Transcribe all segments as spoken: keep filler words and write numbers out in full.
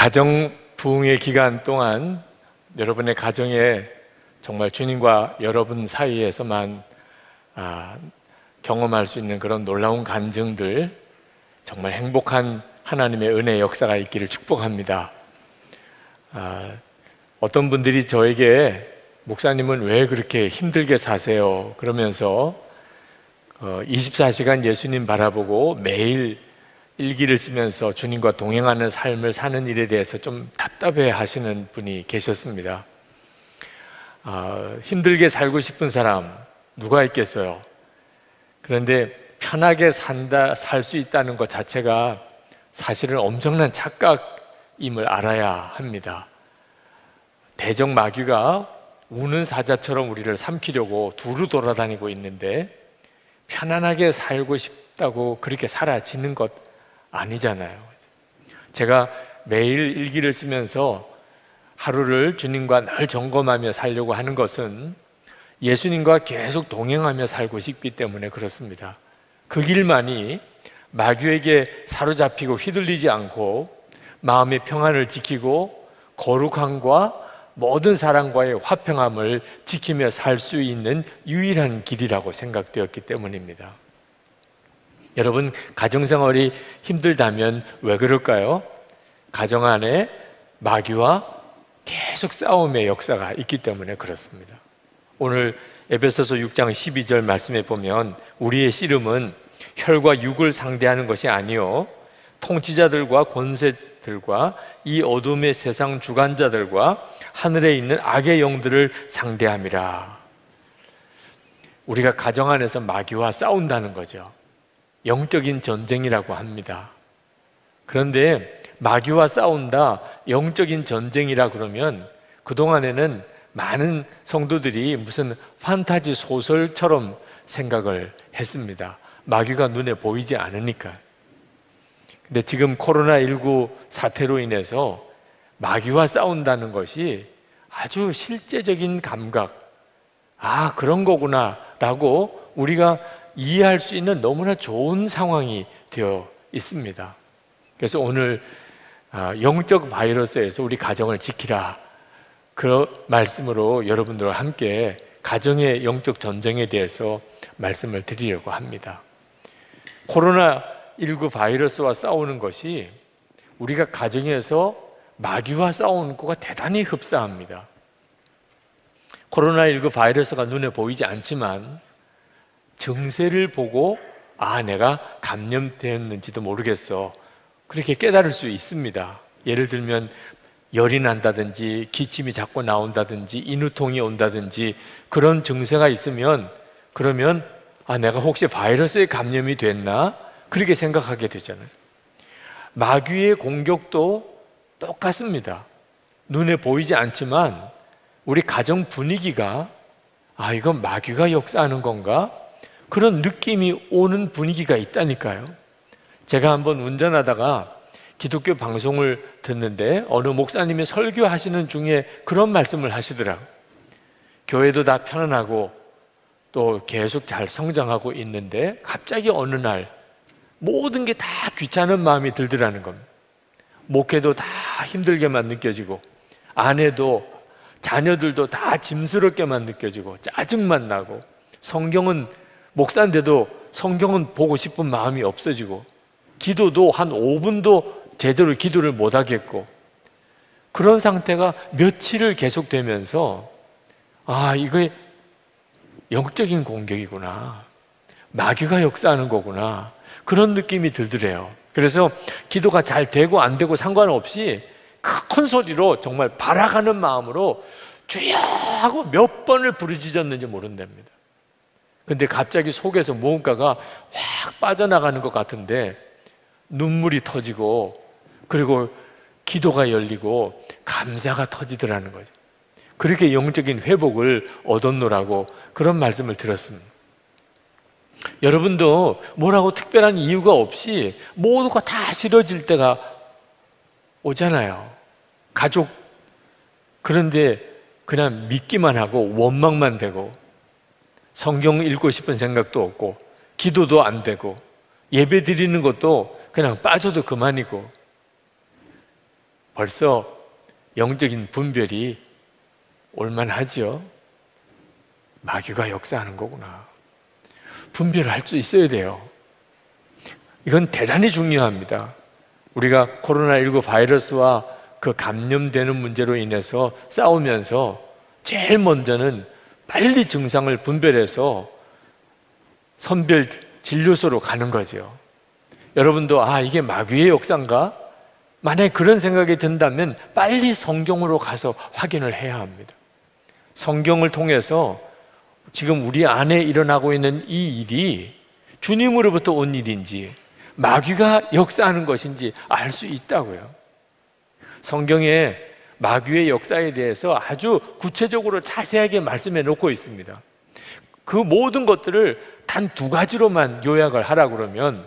가정 부흥의 기간 동안 여러분의 가정에 정말 주님과 여러분 사이에서만 아, 경험할 수 있는 그런 놀라운 간증들, 정말 행복한 하나님의 은혜의 역사가 있기를 축복합니다. 아, 어떤 분들이 저에게 목사님은 왜 그렇게 힘들게 사세요? 그러면서 어, 이십사 시간 예수님 바라보고 매일 일기를 쓰면서 주님과 동행하는 삶을 사는 일에 대해서 좀 답답해 하시는 분이 계셨습니다. 아, 힘들게 살고 싶은 사람 누가 있겠어요? 그런데 편하게 산다, 살 수 있다는 것 자체가 사실은 엄청난 착각임을 알아야 합니다. 대적 마귀가 우는 사자처럼 우리를 삼키려고 두루 돌아다니고 있는데 편안하게 살고 싶다고 그렇게 사라지는 것 아니잖아요. 제가 매일 일기를 쓰면서 하루를 주님과 늘 점검하며 살려고 하는 것은 예수님과 계속 동행하며 살고 싶기 때문에 그렇습니다. 그 길만이 마귀에게 사로잡히고 휘둘리지 않고 마음의 평안을 지키고 거룩함과 모든 사람과의 화평함을 지키며 살 수 있는 유일한 길이라고 생각되었기 때문입니다. 여러분, 가정생활이 힘들다면 왜 그럴까요? 가정 안에 마귀와 계속 싸움의 역사가 있기 때문에 그렇습니다. 오늘 에베소서 육 장 십이 절 말씀에 보면 우리의 씨름은 혈과 육을 상대하는 것이 아니요 통치자들과 권세들과 이 어둠의 세상 주관자들과 하늘에 있는 악의 영들을 상대함이라. 우리가 가정 안에서 마귀와 싸운다는 거죠. 영적인 전쟁이라고 합니다. 그런데 마귀와 싸운다, 영적인 전쟁이라 그러면 그동안에는 많은 성도들이 무슨 판타지 소설처럼 생각을 했습니다. 마귀가 눈에 보이지 않으니까. 근데 지금 코로나십구 사태로 인해서 마귀와 싸운다는 것이 아주 실제적인 감각, 아, 그런 거구나 라고 우리가 이해할 수 있는 너무나 좋은 상황이 되어 있습니다. 그래서 오늘 영적 바이러스에서 우리 가정을 지키라, 그 말씀으로 여러분들과 함께 가정의 영적 전쟁에 대해서 말씀을 드리려고 합니다. 코로나십구 바이러스와 싸우는 것이 우리가 가정에서 마귀와 싸우는 것과 대단히 흡사합니다. 코로나십구 바이러스가 눈에 보이지 않지만 증세를 보고 아, 내가 감염되었는지도 모르겠어, 그렇게 깨달을 수 있습니다. 예를 들면 열이 난다든지 기침이 자꾸 나온다든지 인후통이 온다든지 그런 증세가 있으면 그러면 아, 내가 혹시 바이러스에 감염이 됐나? 그렇게 생각하게 되잖아요. 마귀의 공격도 똑같습니다. 눈에 보이지 않지만 우리 가정 분위기가 아, 이건 마귀가 역사하는 건가? 그런 느낌이 오는 분위기가 있다니까요. 제가 한번 운전하다가 기독교 방송을 듣는데 어느 목사님이 설교하시는 중에 그런 말씀을 하시더라고요. 교회도 다 편안하고 또 계속 잘 성장하고 있는데 갑자기 어느 날 모든 게 다 귀찮은 마음이 들더라는 겁니다. 목회도 다 힘들게만 느껴지고 아내도 자녀들도 다 짐스럽게만 느껴지고 짜증만 나고 성경은 목사인데도 성경은 보고 싶은 마음이 없어지고 기도도 한 오 분도 제대로 기도를 못 하겠고 그런 상태가 며칠을 계속되면서 아, 이게 영적인 공격이구나, 마귀가 역사하는 거구나, 그런 느낌이 들더래요. 그래서 기도가 잘 되고 안 되고 상관없이 큰 소리로 정말 바라가는 마음으로 주여 하고 몇 번을 부르짖었는지 모른답니다. 근데 갑자기 속에서 무언가가 확 빠져나가는 것 같은데 눈물이 터지고 그리고 기도가 열리고 감사가 터지더라는 거죠. 그렇게 영적인 회복을 얻었노라고 그런 말씀을 들었습니다. 여러분도 뭐라고 특별한 이유가 없이 모두가 다 싫어질 때가 오잖아요. 가족, 그런데 그냥 믿기만 하고 원망만 되고 성경 읽고 싶은 생각도 없고 기도도 안 되고 예배 드리는 것도 그냥 빠져도 그만이고 벌써 영적인 분별이 올만하죠. 마귀가 역사하는 거구나. 분별을 할 수 있어야 돼요. 이건 대단히 중요합니다. 우리가 코로나십구 바이러스와 그 감염되는 문제로 인해서 싸우면서 제일 먼저는 빨리 증상을 분별해서 선별 진료소로 가는 거죠. 여러분도 아, 이게 마귀의 역사인가? 만약에 그런 생각이 든다면 빨리 성경으로 가서 확인을 해야 합니다. 성경을 통해서 지금 우리 안에 일어나고 있는 이 일이 주님으로부터 온 일인지 마귀가 역사하는 것인지 알 수 있다고요. 성경에 마귀의 역사에 대해서 아주 구체적으로 자세하게 말씀해 놓고 있습니다. 그 모든 것들을 단 두 가지로만 요약을 하라 그러면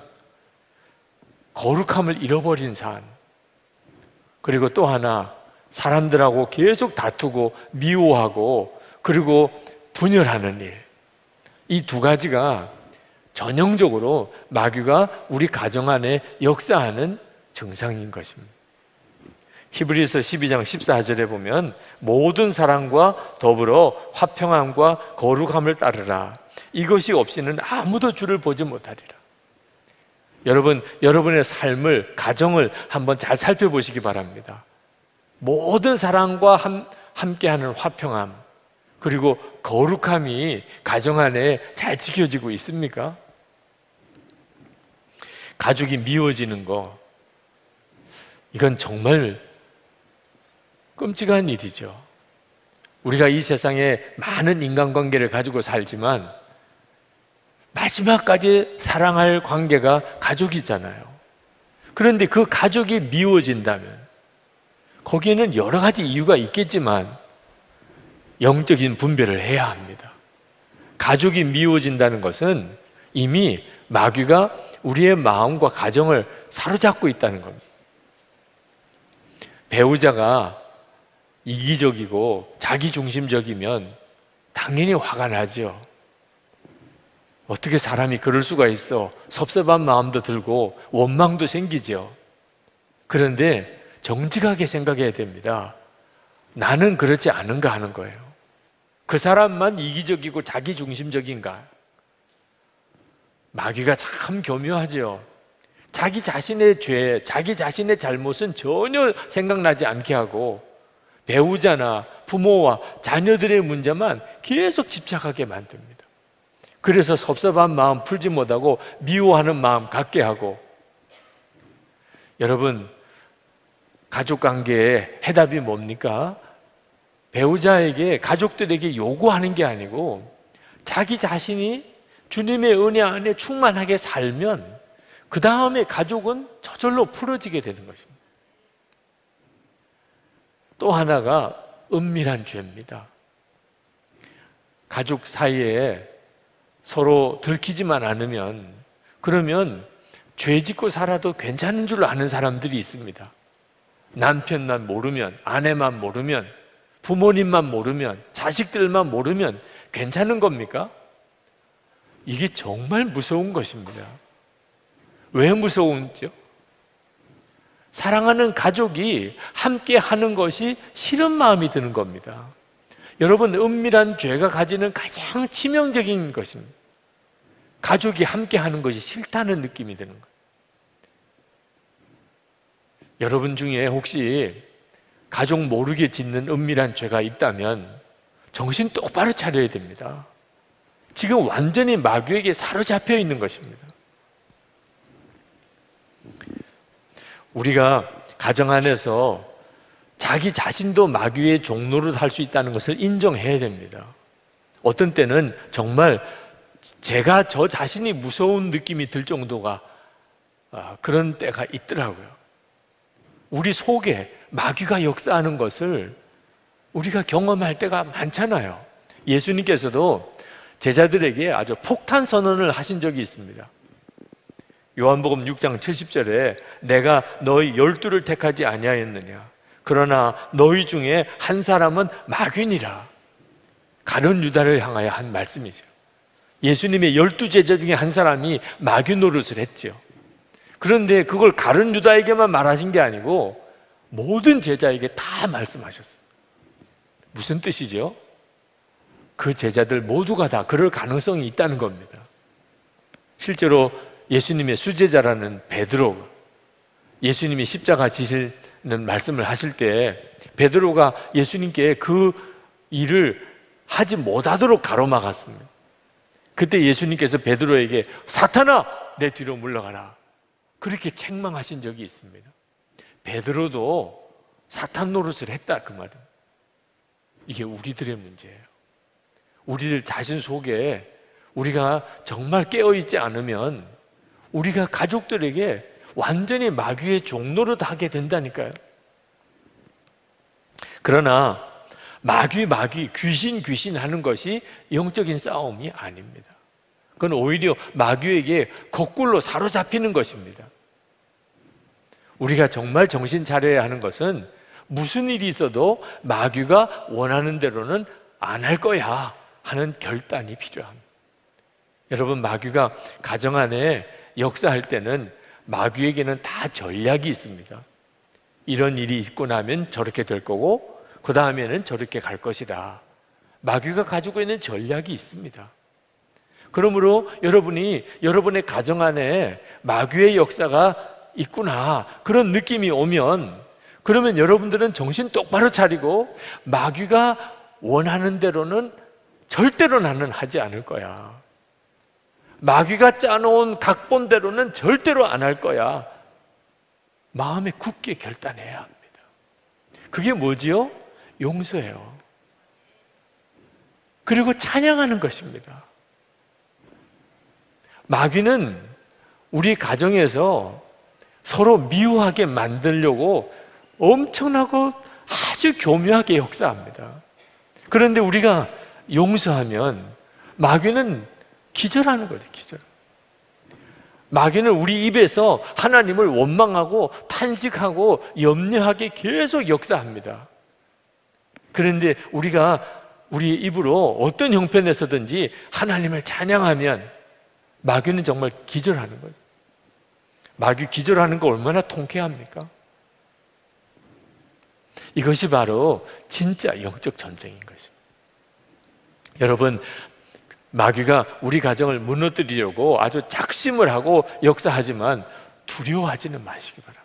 거룩함을 잃어버린 삶, 그리고 또 하나 사람들하고 계속 다투고 미워하고 그리고 분열하는 일, 이 두 가지가 전형적으로 마귀가 우리 가정 안에 역사하는 증상인 것입니다. 히브리서 십이 장 십사 절에 보면 모든 사랑과 더불어 화평함과 거룩함을 따르라. 이것이 없이는 아무도 주를 보지 못하리라. 여러분, 여러분의 삶을, 가정을 한번 잘 살펴보시기 바랍니다. 모든 사랑과 함, 함께하는 화평함, 그리고 거룩함이 가정 안에 잘 지켜지고 있습니까? 가족이 미워지는 거, 이건 정말 끔찍한 일이죠. 우리가 이 세상에 많은 인간관계를 가지고 살지만 마지막까지 사랑할 관계가 가족이잖아요. 그런데 그 가족이 미워진다면 거기에는 여러 가지 이유가 있겠지만 영적인 분별을 해야 합니다. 가족이 미워진다는 것은 이미 마귀가 우리의 마음과 가정을 사로잡고 있다는 겁니다. 배우자가 이기적이고 자기중심적이면 당연히 화가 나죠. 어떻게 사람이 그럴 수가 있어? 섭섭한 마음도 들고 원망도 생기죠. 그런데 정직하게 생각해야 됩니다. 나는 그렇지 않은가 하는 거예요. 그 사람만 이기적이고 자기중심적인가? 마귀가 참 교묘하죠. 자기 자신의 죄, 자기 자신의 잘못은 전혀 생각나지 않게 하고 배우자나 부모와 자녀들의 문제만 계속 집착하게 만듭니다. 그래서 섭섭한 마음 풀지 못하고 미워하는 마음 갖게 하고. 여러분, 가족관계의 해답이 뭡니까? 배우자에게, 가족들에게 요구하는 게 아니고 자기 자신이 주님의 은혜 안에 충만하게 살면 그 다음에 가족은 저절로 풀어지게 되는 것입니다. 또 하나가 은밀한 죄입니다. 가족 사이에 서로 들키지만 않으면, 그러면 죄 짓고 살아도 괜찮은 줄 아는 사람들이 있습니다. 남편만 모르면, 아내만 모르면, 부모님만 모르면, 자식들만 모르면 괜찮은 겁니까? 이게 정말 무서운 것입니다. 왜 무서운지요? 사랑하는 가족이 함께 하는 것이 싫은 마음이 드는 겁니다. 여러분, 은밀한 죄가 가지는 가장 치명적인 것입니다. 가족이 함께 하는 것이 싫다는 느낌이 드는 거예요. 여러분 중에 혹시 가족 모르게 짓는 은밀한 죄가 있다면 정신 똑바로 차려야 됩니다. 지금 완전히 마귀에게 사로잡혀 있는 것입니다. 우리가 가정 안에서 자기 자신도 마귀의 종로를 할 수 있다는 것을 인정해야 됩니다. 어떤 때는 정말 제가 저 자신이 무서운 느낌이 들 정도가 그런 때가 있더라고요. 우리 속에 마귀가 역사하는 것을 우리가 경험할 때가 많잖아요. 예수님께서도 제자들에게 아주 폭탄 선언을 하신 적이 있습니다. 요한복음 육 장 칠십 절에 내가 너희 열두를 택하지 아니하였느냐, 그러나 너희 중에 한 사람은 마귀니라. 가룟 유다를 향하여 한 말씀이죠. 예수님의 열두 제자 중에 한 사람이 마귀 노릇을 했죠. 그런데 그걸 가룟 유다에게만 말하신 게 아니고 모든 제자에게 다 말씀하셨어요. 무슨 뜻이죠? 그 제자들 모두가 다 그럴 가능성이 있다는 겁니다. 실제로 예수님의 수제자라는 베드로, 예수님이 십자가 지시는 말씀을 하실 때 베드로가 예수님께 그 일을 하지 못하도록 가로막았습니다. 그때 예수님께서 베드로에게 사탄아 내 뒤로 물러가라 그렇게 책망하신 적이 있습니다. 베드로도 사탄 노릇을 했다 그 말입니다. 이게 우리들의 문제예요. 우리들 자신 속에 우리가 정말 깨어있지 않으면 우리가 가족들에게 완전히 마귀의 종노릇 하게 된다니까요. 그러나 마귀 마귀 귀신 귀신 하는 것이 영적인 싸움이 아닙니다. 그건 오히려 마귀에게 거꾸로 사로잡히는 것입니다. 우리가 정말 정신 차려야 하는 것은 무슨 일이 있어도 마귀가 원하는 대로는 안 할 거야 하는 결단이 필요합니다. 여러분, 마귀가 가정 안에 역사할 때는 마귀에게는 다 전략이 있습니다. 이런 일이 있고 나면 저렇게 될 거고 그 다음에는 저렇게 갈 것이다. 마귀가 가지고 있는 전략이 있습니다. 그러므로 여러분이 여러분의 가정 안에 마귀의 역사가 있구나 그런 느낌이 오면, 그러면 여러분들은 정신 똑바로 차리고 마귀가 원하는 대로는 절대로 나는 하지 않을 거야, 마귀가 짜놓은 각본대로는 절대로 안 할 거야, 마음에 굳게 결단해야 합니다. 그게 뭐지요? 용서해요. 그리고 찬양하는 것입니다. 마귀는 우리 가정에서 서로 미워하게 만들려고 엄청나고 아주 교묘하게 역사합니다. 그런데 우리가 용서하면 마귀는 기절하는 거죠. 기절. 마귀는 우리 입에서 하나님을 원망하고 탄식하고 염려하게 계속 역사합니다. 그런데 우리가 우리 입으로 어떤 형편에서든지 하나님을 찬양하면 마귀는 정말 기절하는 거죠. 마귀 기절하는 거 얼마나 통쾌합니까? 이것이 바로 진짜 영적 전쟁인 것입니다. 여러분, 마귀가 우리 가정을 무너뜨리려고 아주 작심을 하고 역사하지만 두려워하지는 마시기 바랍니다.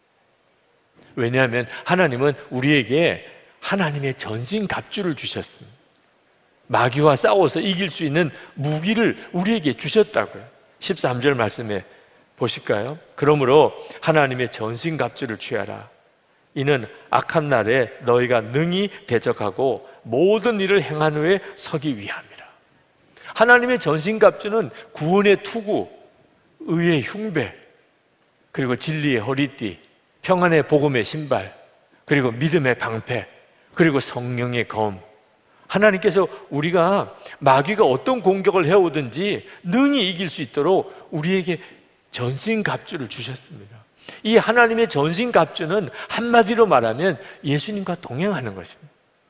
왜냐하면 하나님은 우리에게 하나님의 전신갑주를 주셨습니다. 마귀와 싸워서 이길 수 있는 무기를 우리에게 주셨다고요. 십삼 절 말씀에 보실까요? 그러므로 하나님의 전신갑주를 취하라. 이는 악한 날에 너희가 능히 대적하고 모든 일을 행한 후에 서기 위함이라. 하나님의 전신갑주는 구원의 투구, 의의 흉배, 그리고 진리의 허리띠, 평안의 복음의 신발, 그리고 믿음의 방패, 그리고 성령의 검. 하나님께서 우리가 마귀가 어떤 공격을 해오든지 능히 이길 수 있도록 우리에게 전신갑주를 주셨습니다. 이 하나님의 전신갑주는 한마디로 말하면 예수님과 동행하는 것입니다.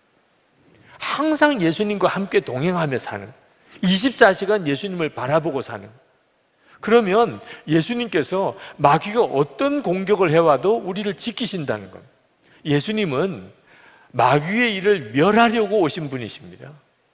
항상 예수님과 함께 동행하며 사는, 이십사 시간 예수님을 바라보고 사는. 그러면 예수님께서 마귀가 어떤 공격을 해와도 우리를 지키신다는 것. 예수님은 마귀의 일을 멸하려고 오신 분이십니다.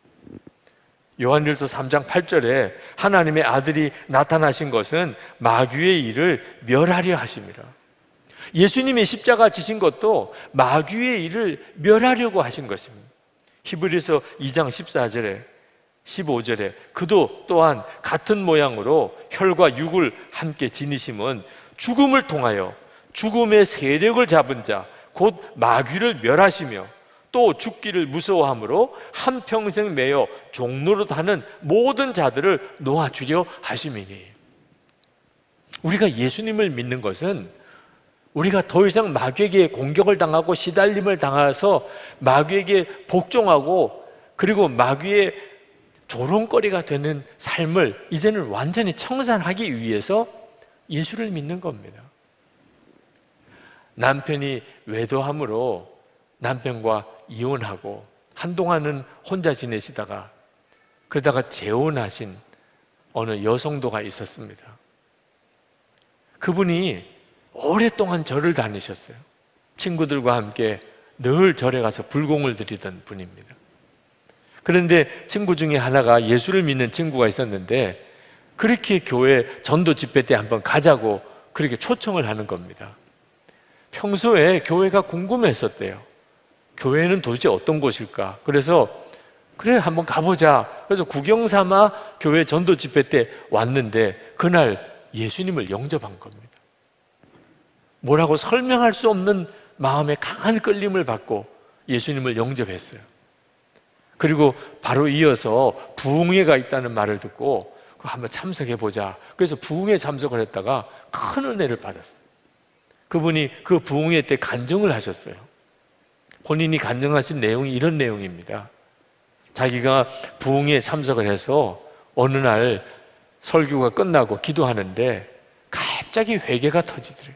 요한일서 삼 장 팔 절에 하나님의 아들이 나타나신 것은 마귀의 일을 멸하려 하십니다. 예수님이 십자가 지신 것도 마귀의 일을 멸하려고 하신 것입니다. 히브리서 이 장 십사 절에 십오 절에 그도 또한 같은 모양으로 혈과 육을 함께 지니심은 죽음을 통하여 죽음의 세력을 잡은 자 곧 마귀를 멸하시며 또 죽기를 무서워함으로 한평생 매여 종노릇하는 모든 자들을 놓아주려 하심이니. 우리가 예수님을 믿는 것은 우리가 더 이상 마귀에게 공격을 당하고 시달림을 당해서 마귀에게 복종하고 그리고 마귀의 조롱거리가 되는 삶을 이제는 완전히 청산하기 위해서 예수를 믿는 겁니다. 남편이 외도함으로 남편과 이혼하고 한동안은 혼자 지내시다가 그러다가 재혼하신 어느 여성도가 있었습니다. 그분이 오랫동안 절을 다니셨어요. 친구들과 함께 늘 절에 가서 불공을 드리던 분입니다. 그런데 친구 중에 하나가 예수를 믿는 친구가 있었는데 그렇게 교회 전도 집회 때 한번 가자고 그렇게 초청을 하는 겁니다. 평소에 교회가 궁금했었대요. 교회는 도대체 어떤 곳일까? 그래서 그래 한번 가보자. 그래서 구경 삼아 교회 전도 집회 때 왔는데 그날 예수님을 영접한 겁니다. 뭐라고 설명할 수 없는 마음에 강한 끌림을 받고 예수님을 영접했어요. 그리고 바로 이어서 부흥회가 있다는 말을 듣고 한번 참석해 보자. 그래서 부흥회에 참석을 했다가 큰 은혜를 받았어요. 그분이 그 부흥회 때 간증을 하셨어요. 본인이 간증하신 내용이 이런 내용입니다. 자기가 부흥회에 참석을 해서 어느 날 설교가 끝나고 기도하는데 갑자기 회개가 터지더래요.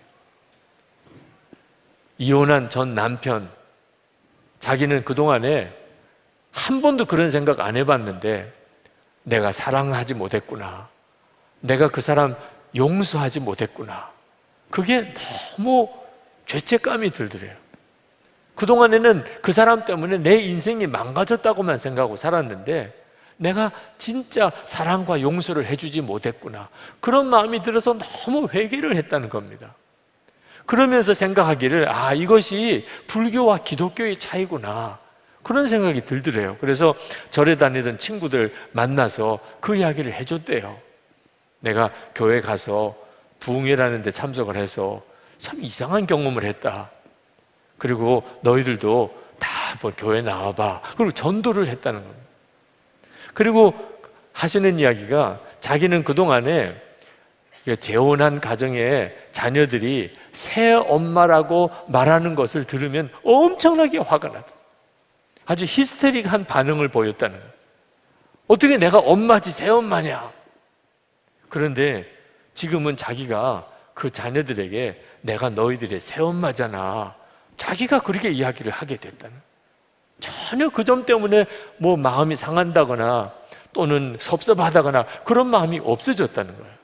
이혼한 전 남편, 자기는 그동안에 한 번도 그런 생각 안 해봤는데 내가 사랑하지 못했구나, 내가 그 사람 용서하지 못했구나, 그게 너무 죄책감이 들더래요. 그동안에는 그 사람 때문에 내 인생이 망가졌다고만 생각하고 살았는데 내가 진짜 사랑과 용서를 해주지 못했구나, 그런 마음이 들어서 너무 회개를 했다는 겁니다. 그러면서 생각하기를 아, 이것이 불교와 기독교의 차이구나, 그런 생각이 들더래요. 그래서 절에 다니던 친구들 만나서 그 이야기를 해줬대요. 내가 교회 가서 부흥회라는 데 참석을 해서 참 이상한 경험을 했다. 그리고 너희들도 다 한번 교회 나와봐. 그리고 전도를 했다는 겁니다. 그리고 하시는 이야기가 자기는 그동안에 재혼한 가정에 자녀들이 새 엄마라고 말하는 것을 들으면 엄청나게 화가 나다. 아주 히스테릭한 반응을 보였다는 거예요. 어떻게 내가 엄마지 새 엄마냐. 그런데 지금은 자기가 그 자녀들에게 내가 너희들의 새 엄마잖아, 자기가 그렇게 이야기를 하게 됐다는, 전혀 그 점 때문에 뭐 마음이 상한다거나 또는 섭섭하다거나 그런 마음이 없어졌다는 거예요.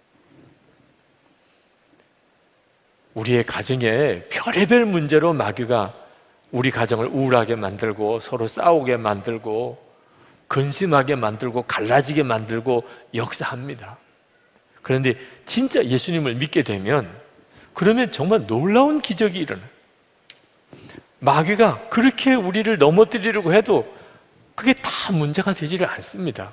우리의 가정에 별의별 문제로 마귀가 우리 가정을 우울하게 만들고 서로 싸우게 만들고 근심하게 만들고 갈라지게 만들고 역사합니다. 그런데 진짜 예수님을 믿게 되면 그러면 정말 놀라운 기적이 일어나요. 마귀가 그렇게 우리를 넘어뜨리려고 해도 그게 다 문제가 되지를 않습니다.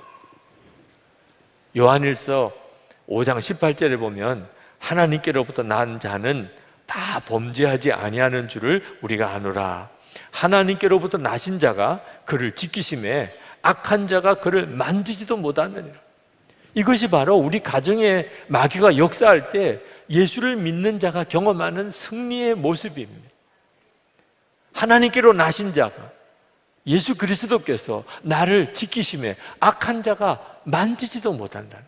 요한일서 오 장 십팔 절에 보면 하나님께로부터 난 자는 다 범죄하지 아니하는 줄을 우리가 아노라. 하나님께로부터 나신 자가 그를 지키심에 악한 자가 그를 만지지도 못하느니라. 이것이 바로 우리 가정에 마귀가 역사할 때 예수를 믿는 자가 경험하는 승리의 모습입니다. 하나님께로 나신 자가, 예수 그리스도께서 나를 지키심에 악한 자가 만지지도 못한다는.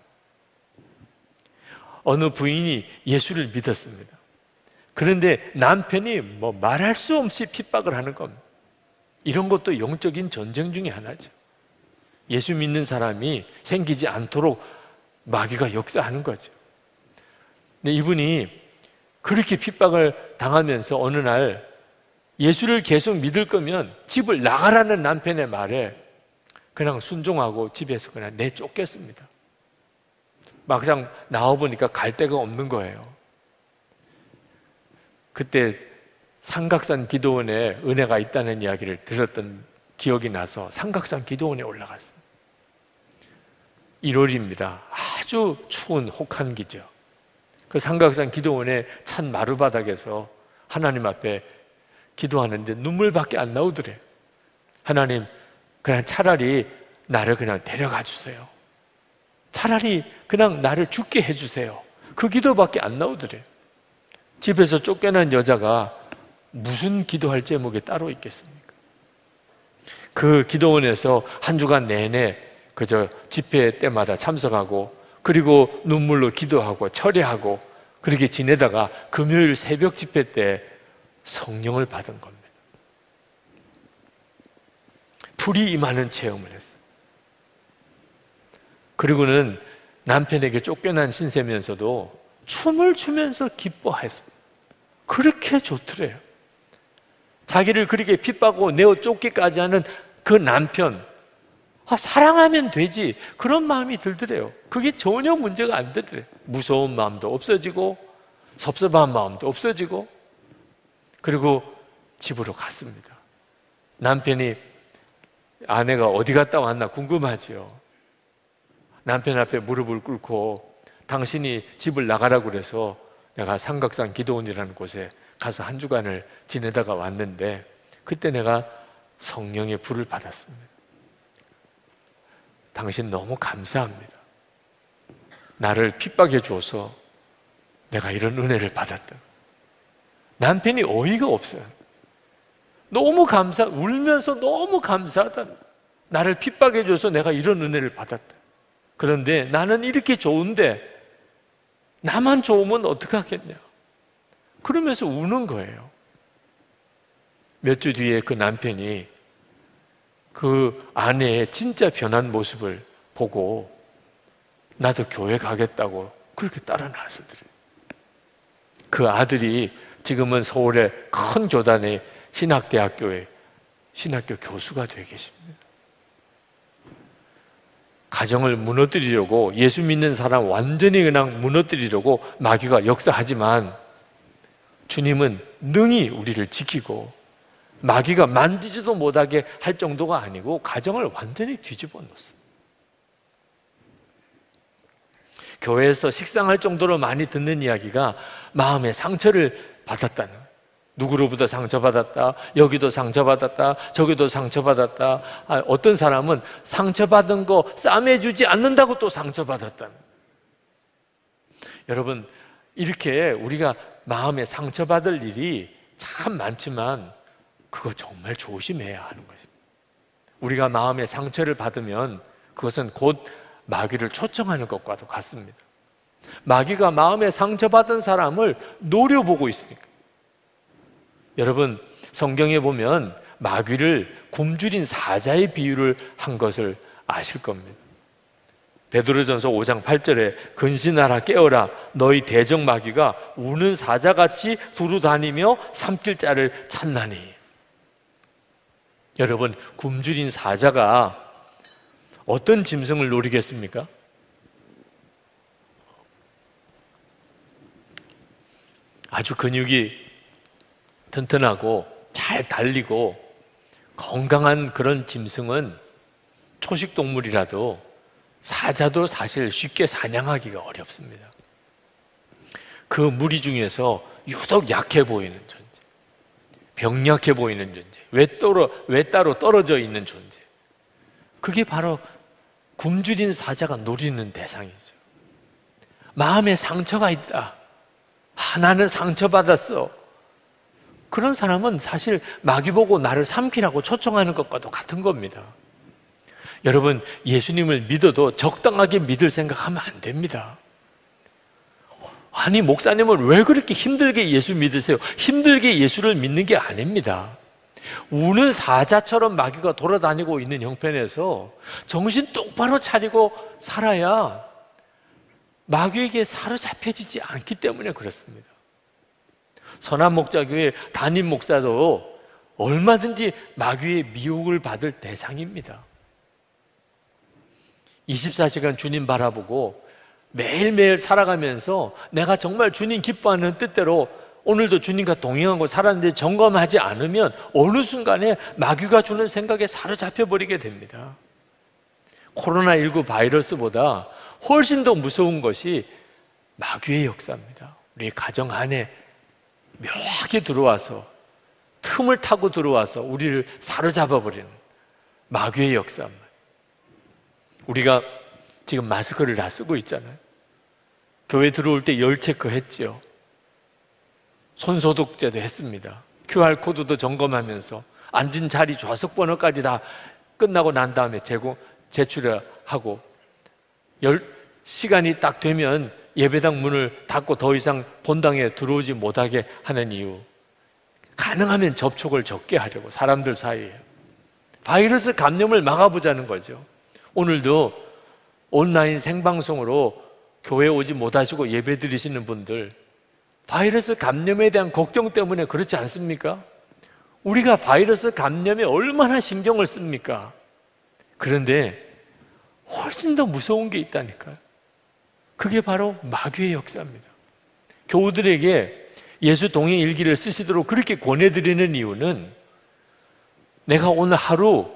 어느 부인이 예수를 믿었습니다. 그런데 남편이 뭐 말할 수 없이 핍박을 하는 겁니다. 이런 것도 영적인 전쟁 중에 하나죠. 예수 믿는 사람이 생기지 않도록 마귀가 역사하는 거죠. 근데 이분이 그렇게 핍박을 당하면서 어느 날 예수를 계속 믿을 거면 집을 나가라는 남편의 말에 그냥 순종하고 집에서 그냥 내쫓겼습니다. 막상 나와보니까 갈 데가 없는 거예요. 그때 삼각산 기도원에 은혜가 있다는 이야기를 들었던 기억이 나서 삼각산 기도원에 올라갔습니다. 일월입니다. 아주 추운 혹한기죠. 그 삼각산 기도원의 찬 마루바닥에서 하나님 앞에 기도하는데 눈물밖에 안 나오더래요. 하나님, 그냥 차라리 나를 그냥 데려가 주세요. 차라리 그냥 나를 죽게 해주세요. 그 기도밖에 안 나오더래요. 집에서 쫓겨난 여자가 무슨 기도할 제목이 따로 있겠습니까? 그 기도원에서 한 주간 내내 그저 집회 때마다 참석하고 그리고 눈물로 기도하고 철회하고 그렇게 지내다가 금요일 새벽 집회 때 성령을 받은 겁니다. 불이 임하는 체험을 했어요. 그리고는 남편에게 쫓겨난 신세면서도 춤을 추면서 기뻐했습니다. 그렇게 좋더래요. 자기를 그렇게 핍박하고 내어 쫓기까지 하는 그 남편, 아, 사랑하면 되지, 그런 마음이 들더래요. 그게 전혀 문제가 안 되더래요. 무서운 마음도 없어지고 섭섭한 마음도 없어지고. 그리고 집으로 갔습니다. 남편이 아내가 어디 갔다 왔나 궁금하지요. 남편 앞에 무릎을 꿇고 당신이 집을 나가라고 그래서 내가 삼각산 기도원이라는 곳에 가서 한 주간을 지내다가 왔는데 그때 내가 성령의 불을 받았습니다. 당신 너무 감사합니다. 나를 핍박해 줘서 내가 이런 은혜를 받았다. 남편이 어이가 없어요. 너무 감사, 울면서 너무 감사하다. 나를 핍박해 줘서 내가 이런 은혜를 받았다. 그런데 나는 이렇게 좋은데 나만 좋으면 어떡하겠냐. 그러면서 우는 거예요. 몇 주 뒤에 그 남편이 그 아내의 진짜 변한 모습을 보고 나도 교회 가겠다고 그렇게 따라 나서더래요. 그 아들이 지금은 서울의 큰 교단의 신학대학교의 신학교 교수가 되어 계십니다. 가정을 무너뜨리려고, 예수 믿는 사람 완전히 그냥 무너뜨리려고 마귀가 역사하지만 주님은 능히 우리를 지키고 마귀가 만지지도 못하게 할 정도가 아니고 가정을 완전히 뒤집어 놓습니다. 교회에서 식상할 정도로 많이 듣는 이야기가 마음의 상처를 받았다는, 누구로부터 상처받았다, 여기도 상처받았다, 저기도 상처받았다. 아, 어떤 사람은 상처받은 거 싸매주지 않는다고 또 상처받았다는. 여러분, 이렇게 우리가 마음에 상처받을 일이 참 많지만 그거 정말 조심해야 하는 것입니다. 우리가 마음에 상처를 받으면 그것은 곧 마귀를 초청하는 것과도 같습니다. 마귀가 마음에 상처받은 사람을 노려보고 있으니까. 여러분, 성경에 보면 마귀를 굶주린 사자의 비유를 한 것을 아실 겁니다. 베드로전서 오 장 팔 절에 근신하라 깨어라 너희 대적 마귀가 우는 사자같이 두루 다니며 삼킬 자를 찾나니. 여러분, 굶주린 사자가 어떤 짐승을 노리겠습니까? 아주 근육이 튼튼하고 잘 달리고 건강한 그런 짐승은 초식 동물이라도 사자도 사실 쉽게 사냥하기가 어렵습니다. 그 무리 중에서 유독 약해 보이는 존재, 병약해 보이는 존재, 외따로, 외따로 떨어져 있는 존재, 그게 바로 굶주린 사자가 노리는 대상이죠. 마음에 상처가 있다, 아, 나는 상처받았어, 그런 사람은 사실 마귀 보고 나를 삼키라고 초청하는 것과도 같은 겁니다. 여러분, 예수님을 믿어도 적당하게 믿을 생각하면 안 됩니다. 아니, 목사님은 왜 그렇게 힘들게 예수 믿으세요? 힘들게 예수를 믿는 게 아닙니다. 우는 사자처럼 마귀가 돌아다니고 있는 형편에서 정신 똑바로 차리고 살아야 마귀에게 사로잡혀지지 않기 때문에 그렇습니다. 선한목자교회 담임 목사도 얼마든지 마귀의 미혹을 받을 대상입니다. 이십사 시간 주님 바라보고 매일매일 살아가면서 내가 정말 주님 기뻐하는 뜻대로 오늘도 주님과 동행하고 살았는데 점검하지 않으면 어느 순간에 마귀가 주는 생각에 사로잡혀 버리게 됩니다. 코로나십구 바이러스보다 훨씬 더 무서운 것이 마귀의 역사입니다. 우리 가정 안에 묘하게 들어와서 틈을 타고 들어와서 우리를 사로잡아 버리는 마귀의 역사입니다. 우리가 지금 마스크를 다 쓰고 있잖아요. 교회 들어올 때 열 체크 했죠. 손소독제도 했습니다. 큐알코드도 점검하면서 앉은 자리 좌석 번호까지 다 끝나고 난 다음에 제공, 제출하고 열, 시간이 딱 되면 예배당 문을 닫고 더 이상 본당에 들어오지 못하게 하는 이유, 가능하면 접촉을 적게 하려고, 사람들 사이에 바이러스 감염을 막아보자는 거죠. 오늘도 온라인 생방송으로 교회 오지 못하시고 예배 드리시는 분들, 바이러스 감염에 대한 걱정 때문에 그렇지 않습니까? 우리가 바이러스 감염에 얼마나 신경을 씁니까? 그런데 훨씬 더 무서운 게 있다니까요. 그게 바로 마귀의 역사입니다. 교우들에게 예수 동행 일기를 쓰시도록 그렇게 권해드리는 이유는 내가 오늘 하루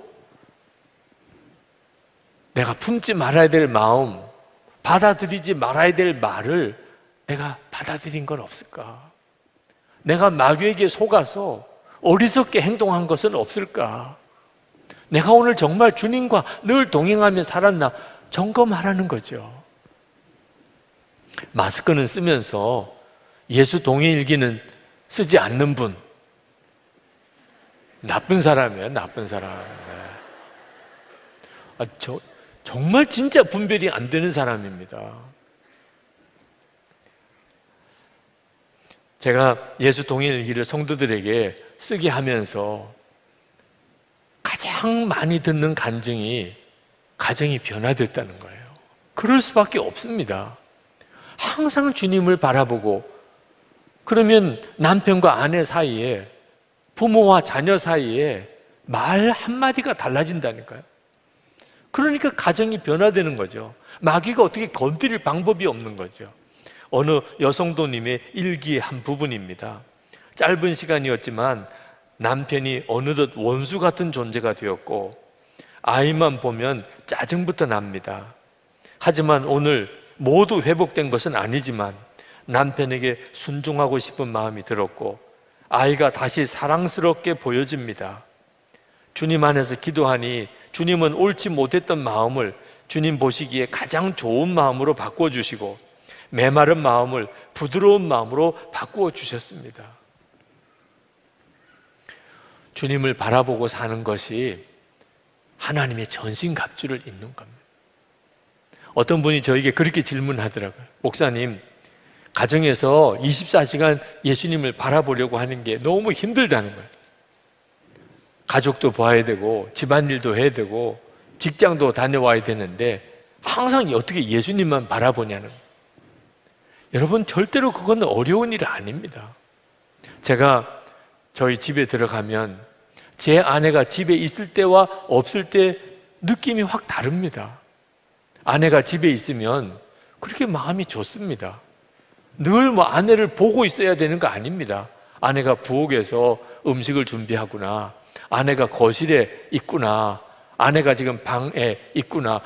내가 품지 말아야 될 마음, 받아들이지 말아야 될 말을 내가 받아들인 건 없을까? 내가 마귀에게 속아서 어리석게 행동한 것은 없을까? 내가 오늘 정말 주님과 늘 동행하며 살았나 점검하라는 거죠. 마스크는 쓰면서 예수 동행 일기는 쓰지 않는 분, 나쁜 사람이에요. 나쁜 사람. 네. 아, 저, 정말 진짜 분별이 안 되는 사람입니다. 제가 예수 동행 일기를 성도들에게 쓰게 하면서 가장 많이 듣는 간증이 가정이 변화됐다는 거예요. 그럴 수밖에 없습니다. 항상 주님을 바라보고, 그러면 남편과 아내 사이에, 부모와 자녀 사이에 말 한마디가 달라진다니까요. 그러니까 가정이 변화되는 거죠. 마귀가 어떻게 건드릴 방법이 없는 거죠. 어느 여성도님의 일기의 한 부분입니다. 짧은 시간이었지만 남편이 어느덧 원수 같은 존재가 되었고 아이만 보면 짜증부터 납니다. 하지만 오늘 모두 회복된 것은 아니지만 남편에게 순종하고 싶은 마음이 들었고 아이가 다시 사랑스럽게 보여집니다. 주님 안에서 기도하니 주님은 옳지 못했던 마음을 주님 보시기에 가장 좋은 마음으로 바꿔주시고 메마른 마음을 부드러운 마음으로 바꾸어 주셨습니다. 주님을 바라보고 사는 것이 하나님의 전신갑주를 입는 겁니다. 어떤 분이 저에게 그렇게 질문하더라고요. 목사님, 가정에서 이십사 시간 예수님을 바라보려고 하는 게 너무 힘들다는 거예요. 가족도 봐야 되고 집안일도 해야 되고 직장도 다녀와야 되는데 항상 어떻게 예수님만 바라보냐는 거예요. 여러분, 절대로 그건 어려운 일 아닙니다. 제가 저희 집에 들어가면 제 아내가 집에 있을 때와 없을 때 느낌이 확 다릅니다. 아내가 집에 있으면 그렇게 마음이 좋습니다. 늘 뭐 아내를 보고 있어야 되는 거 아닙니다. 아내가 부엌에서 음식을 준비하구나, 아내가 거실에 있구나, 아내가 지금 방에 있구나,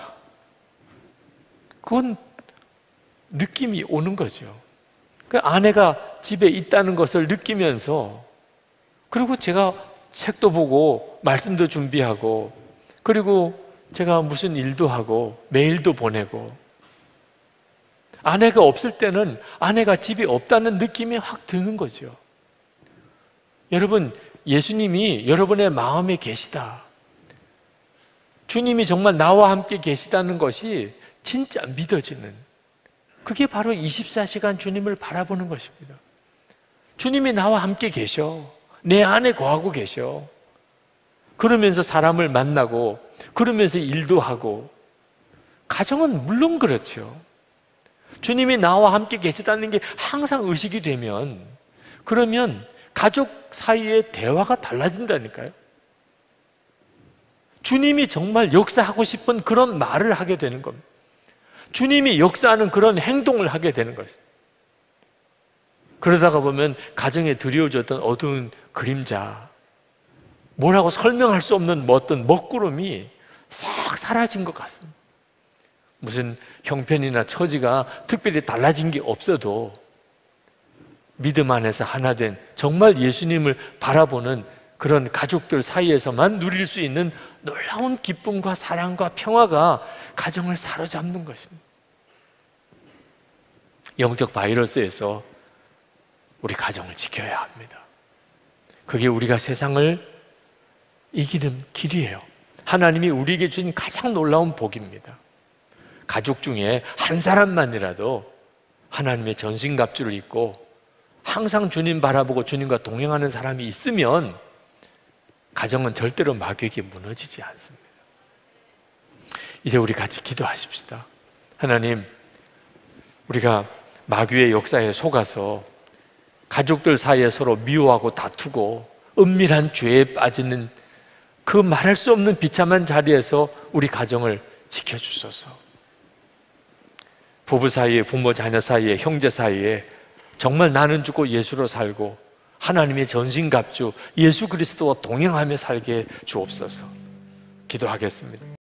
그건 느낌이 오는 거죠. 그 아내가 집에 있다는 것을 느끼면서, 그리고 제가 책도 보고 말씀도 준비하고, 그리고 제가 무슨 일도 하고 메일도 보내고, 아내가 없을 때는 아내가 집에 없다는 느낌이 확 드는 거죠. 여러분, 예수님이 여러분의 마음에 계시다, 주님이 정말 나와 함께 계시다는 것이 진짜 믿어지는, 그게 바로 이십사 시간 주님을 바라보는 것입니다. 주님이 나와 함께 계셔, 내 안에 거하고 계셔. 그러면서 사람을 만나고, 그러면서 일도 하고, 가정은 물론 그렇죠. 주님이 나와 함께 계시다는 게 항상 의식이 되면, 그러면 가족 사이의 대화가 달라진다니까요. 주님이 정말 역사하고 싶은 그런 말을 하게 되는 겁니다. 주님이 역사하는 그런 행동을 하게 되는 것이죠. 그러다가 보면 가정에 드리워졌던 어두운 그림자, 뭐라고 설명할 수 없는 뭐 어떤 먹구름이 싹 사라진 것 같습니다. 무슨 형편이나 처지가 특별히 달라진 게 없어도 믿음 안에서 하나 된, 정말 예수님을 바라보는 그런 가족들 사이에서만 누릴 수 있는 놀라운 기쁨과 사랑과 평화가 가정을 사로잡는 것입니다. 영적 바이러스에서 우리 가정을 지켜야 합니다. 그게 우리가 세상을 이기는 길이에요. 하나님이 우리에게 주신 가장 놀라운 복입니다. 가족 중에 한 사람만이라도 하나님의 전신갑주를 입고 항상 주님 바라보고 주님과 동행하는 사람이 있으면 가정은 절대로 마귀에게 무너지지 않습니다. 이제 우리 같이 기도하십시다. 하나님, 우리가 마귀의 역사에 속아서 가족들 사이에 서로 미워하고 다투고 은밀한 죄에 빠지는 그 말할 수 없는 비참한 자리에서 우리 가정을 지켜주소서. 부부 사이에, 부모 자녀 사이에, 형제 사이에 정말 나는 죽고 예수로 살고 하나님의 전신갑주 예수 그리스도와 동행하며 살게 주옵소서. 기도하겠습니다.